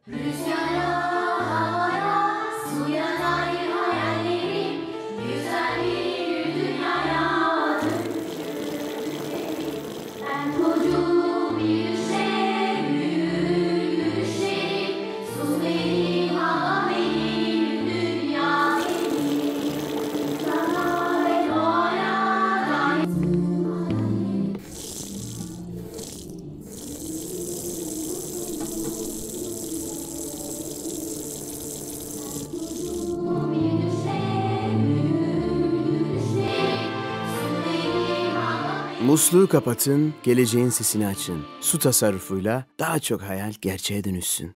Rüzgara, havaya, suya dair hayallerim, güzel bir dünyaya dönüşecek. Ben kocaman bir yürüyüşlerim, su benim, hava benim, dünya benim. Sana ve doğaya dair Musluğu kapatın, geleceğin sesini açın. Su tasarrufuyla daha çok hayal gerçeğe dönüşsün.